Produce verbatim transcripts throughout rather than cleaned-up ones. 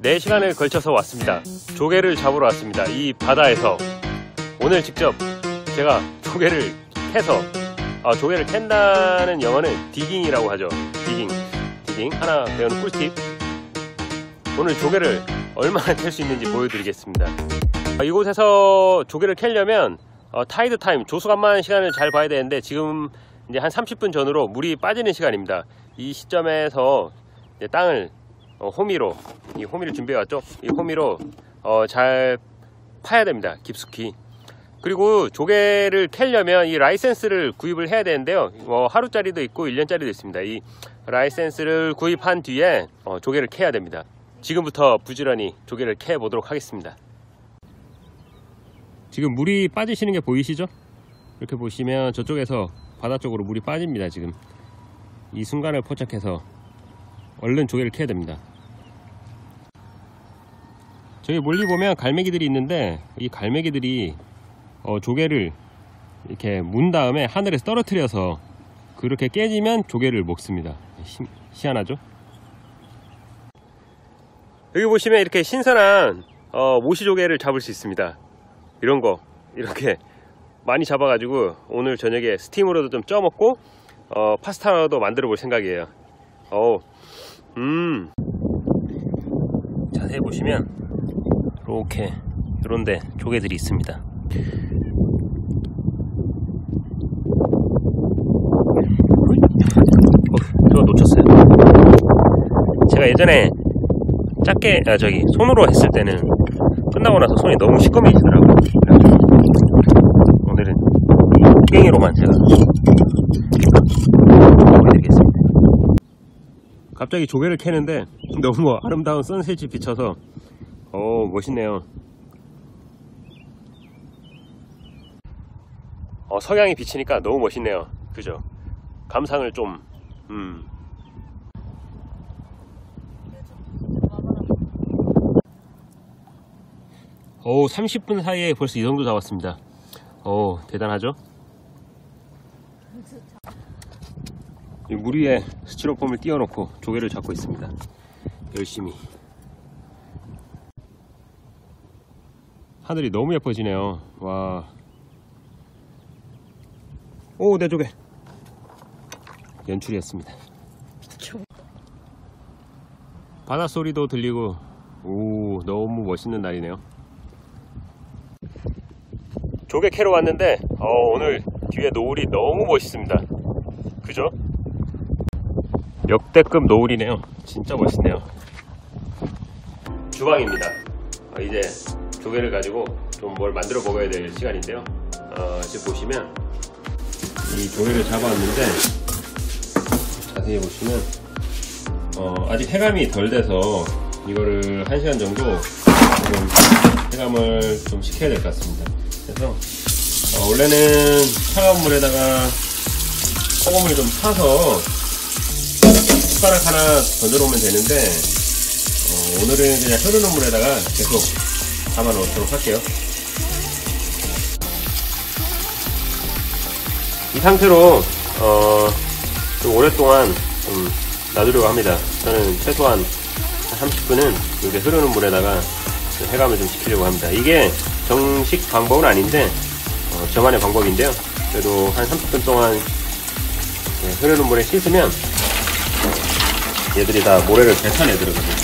네 시간을 걸쳐서 왔습니다. 조개를 잡으러 왔습니다. 이 바다에서 오늘 직접 제가 조개를 캐서, 아, 조개를 캔다는 영어는 디깅이라고 하죠. 디깅 디깅 하나 배우는 꿀팁. 오늘 조개를 얼마나 캘 수 있는지 보여드리겠습니다. 아, 이곳에서 조개를 캐려면 어, 타이드 타임, 조수간만 시간을 잘 봐야 되는데 지금 이제 한 삼십 분 전후로 물이 빠지는 시간입니다. 이 시점에서 이제 땅을 어, 호미로, 이 호미를 준비해 왔죠. 이 호미로 어, 잘 파야 됩니다. 깊숙이. 그리고 조개를 캐려면 이 라이센스를 구입을 해야 되는데요. 어, 하루짜리도 있고 일 년짜리도 있습니다. 이 라이센스를 구입한 뒤에 어, 조개를 캐야 됩니다. 지금부터 부지런히 조개를 캐 보도록 하겠습니다. 지금 물이 빠지시는 게 보이시죠? 이렇게 보시면 저쪽에서 바다 쪽으로 물이 빠집니다. 지금 이 순간을 포착해서 얼른 조개를 캐야 됩니다. 저기 멀리 보면 갈매기들이 있는데 이 갈매기들이 어, 조개를 이렇게 문 다음에 하늘에서 떨어뜨려서 그렇게 깨지면 조개를 먹습니다. 희, 희한하죠? 여기 보시면 이렇게 신선한 어, 모시조개를 잡을 수 있습니다. 이런 거 이렇게 많이 잡아가지고 오늘 저녁에 스팀으로도 좀 쪄먹고 어, 파스타도 만들어 볼 생각이에요. 어, 음. 자세히 보시면 이렇게 이런데 조개들이 있습니다. 어, 저 놓쳤어요. 제가 예전에 작게, 아, 저기 손으로 했을 때는 끝나고 나서 손이 너무 시꺼매지더라고요. 오늘은 깽이로만 제가 보여드리겠습니다. 갑자기 조개를 캐는데 너무 아름다운 선셋이 비쳐서 오, 멋있네요. 어, 석양이 비치니까 너무 멋있네요. 그죠? 감상을 좀 음. 오, 삼십 분 사이에 벌써 이 정도 잡았습니다. 오, 대단하죠? 이 물 위에 스티로폼을 띄워놓고 조개를 잡고 있습니다. 열심히. 하늘이 너무 예뻐지네요. 와. 오, 내 조개. 연출이었습니다. 바닷소리도 들리고, 오, 너무 멋있는 날이네요. 조개 캐러 왔는데 어, 오늘 뒤에 노을이 너무 멋있습니다. 그죠? 역대급 노을이네요. 진짜 멋있네요. 주방입니다. 어, 이제 조개를 가지고 좀 뭘 만들어 먹어야 될 시간인데요. 어, 지금 보시면 이 조개를 잡아왔는데 자세히 보시면 어, 아직 해감이 덜 돼서 이거를 한 시간 정도 좀 해감을 좀 시켜야 될 것 같습니다. 그래서 어, 원래는 차가운 물에다가 소금을 좀 타서 숟가락 하나 던져 놓으면 되는데 어, 오늘은 그냥 흐르는 물에다가 계속 담아 놓도록 할게요. 이 상태로 어, 좀 오랫동안 좀 놔두려고 합니다. 저는 최소한 삼십 분은 이렇게 흐르는 물에다가 해감을 좀 시키려고 합니다. 이게 정식 방법은 아닌데 어, 저만의 방법인데요. 그래도 한 삼십 분 동안 네, 흐르는 물에 씻으면 얘들이 다 모래를 뱉어내더라고요.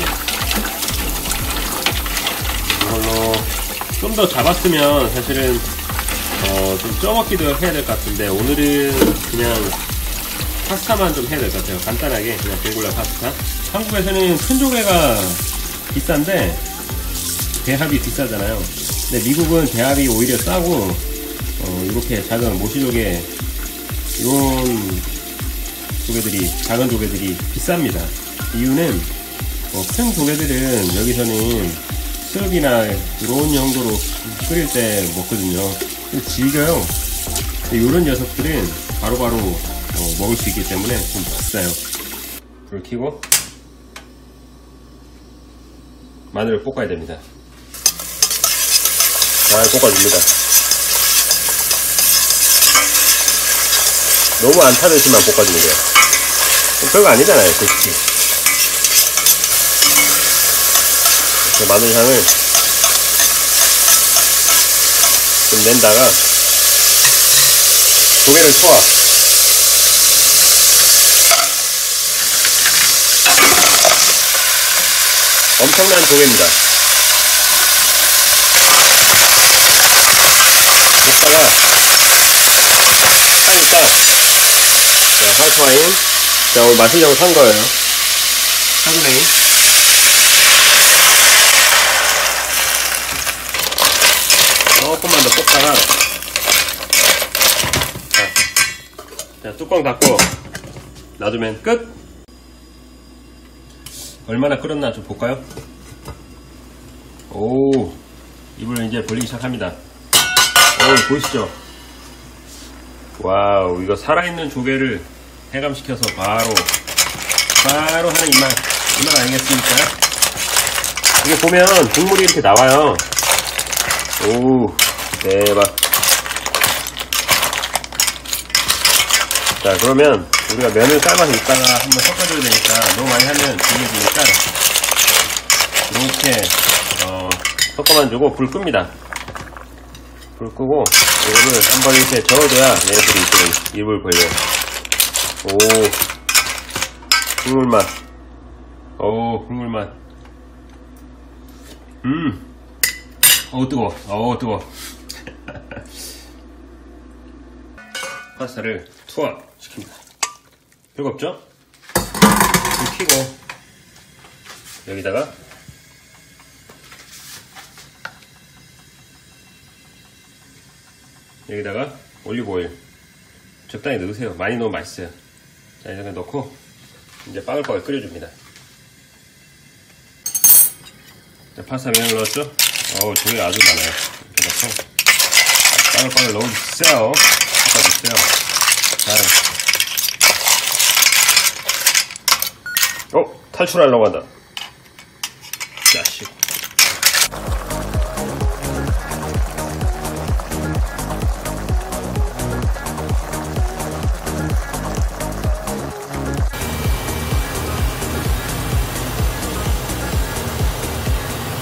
이걸로 좀 더 잡았으면 사실은 어, 좀 쪄먹기도 해야 될 것 같은데 오늘은 그냥 파스타만 좀 해야 될 것 같아요. 간단하게 그냥 뱅골라 파스타. 한국에서는 큰 조개가 비싼데 대합이 비싸잖아요. 근데 미국은 대합이 오히려 싸고 어, 이렇게 작은 모시조개 이런 조개들이 작은 조개들이 비쌉니다. 이유는 어, 큰 조개들은 여기서는 수육이나 이런 용도로 끓일 때 먹거든요. 질겨요. 이런 녀석들은 바로바로 어, 먹을 수 있기 때문에 좀 비싸요. 불을 켜고 마늘을 볶아야 됩니다. 잘 볶아줍니다. 너무 안 타듯이만 볶아주면 돼요. 별거 아니잖아요, 솔직히. 마늘향을 좀 낸다가 조개를 투하. 엄청난 조개입니다. 볶다가 하니까 자, 화이트 와인. 자, 오늘 마시려고 산 거예요. 샤브레이. 조금만 더 볶다가 자, 자, 뚜껑 닫고 놔두면 끝. 얼마나 끓었나 좀 볼까요? 오, 입을 이제 벌리기 시작합니다. 오, 보이시죠? 와우, 이거 살아있는 조개를 해감시켜서 바로 바로 하는 입맛 입맛 아니겠습니까? 이게 보면 국물이 이렇게 나와요. 오, 대박. 자, 그러면 우리가 면을 삶아서 이따가 한번 섞어줘야 되니까 너무 많이 하면 질겨지니까 이렇게 어, 섞어만 주고 불 끕니다. 불 끄고 이거를 한번 이렇게 저어줘야 얘들이 이렇게 입을 벌려요. 오, 국물맛. 오, 국물맛. 음, 어우 뜨거워. 어우 뜨거워. 파스타를 투하 시킵니다. 별거 없죠? 불 켜고 여기다가 여기다가 올리브오일 적당히 넣으세요. 많이 넣으면 맛있어요. 자, 이렇게 넣고 이제 빠글빠글 끓여줍니다. 자, 파스타 면을 넣었죠? 어우, 조개가 아주 많아요. 이렇게 넣고 빠글빠글 넣어주세요. 섞어주세요. 자, 어? 탈출하려고 한다.